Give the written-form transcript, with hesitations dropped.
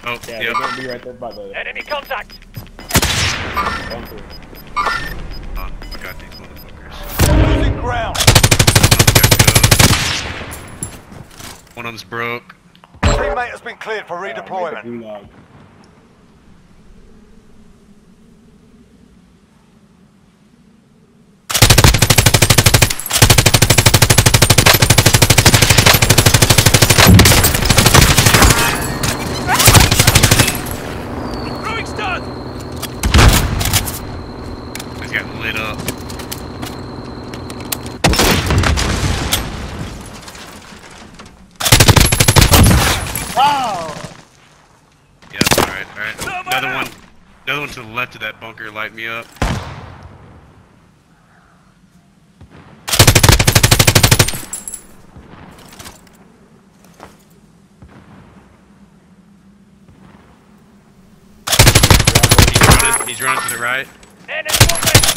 Oh, Yeah, yep. they're gonna be right there by the Enemy contact! bunker. I got these motherfuckers. Losing ground! One of them's broke. Teammate has been cleared for Make redeployment. the gulag. Throwing stun! He's got lit up. Wow! Yep, alright, alright. Another one to the left of that bunker light me up. He's running to the right. Enemy movement!